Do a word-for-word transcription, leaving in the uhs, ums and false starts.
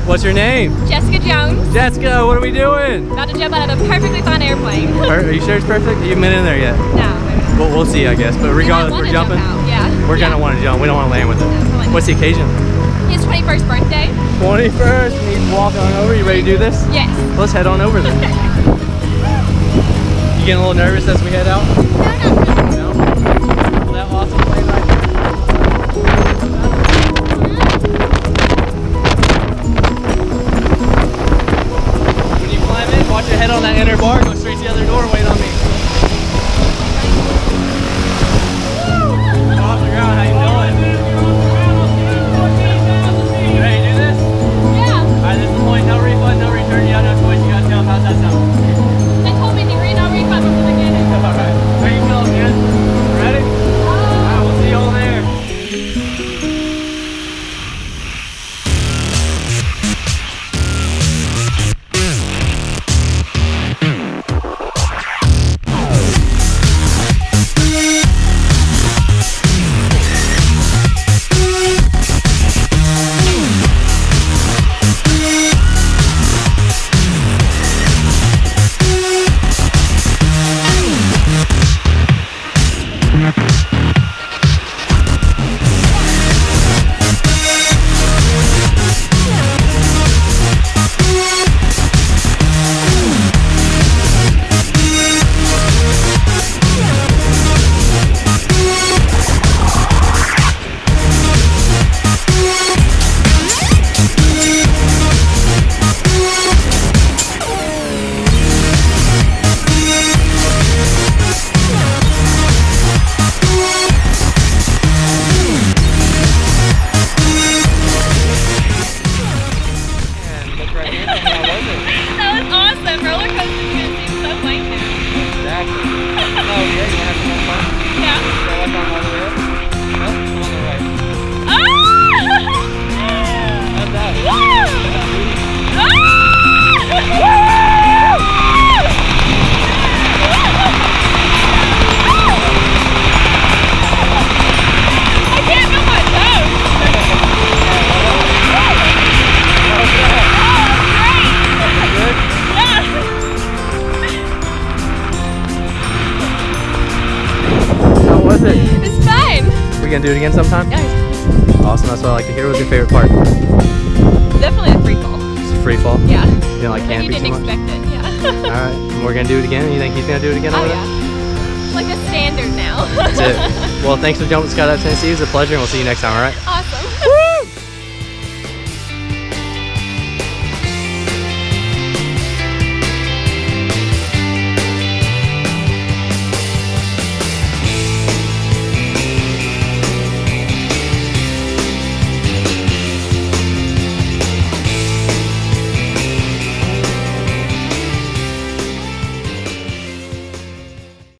What's your name? Jessica Jones. Jessica, what are we doing? About to jump out of a perfectly fine airplane. Are, are you sure it's perfect? You haven't been in there yet? No. Well, we'll see, I guess. But regardless, we're jumping. Jump out. Yeah. We're yeah. gonna want to jump. We don't want to land with it. No, What's the occasion? His twenty-first birthday. twenty-first. We need to walk on over. You ready to do this? Yes. Let's head on over there. You getting a little nervous as we head out? No, no, no. No? That awesome plane right there. When you climb in, watch your head on that inner bar. Go straight to the other door. Wait on me. Off the ground. How you doing? You ready to do this? Yeah. All right. This is the point. No refund, no return. You have no choice. You gotta jump. How's that sound? They told me to read no refund before they get it. All right. How you feeling, man? Ready? All right. We'll see you all there. It's fine. We gonna do it again sometime? Yeah. Awesome, that's what I like to hear. What's your favorite part? Definitely the free fall. Just free fall? Yeah. You didn't like When you canopy didn't too much? expect it, yeah. Alright, and we're gonna do it again? You think he's gonna do it again Oh over yeah. It's like a standard now. there? That's it. Well, thanks for jumping Skydive Tennessee. It was a pleasure, and we'll see you next time, alright?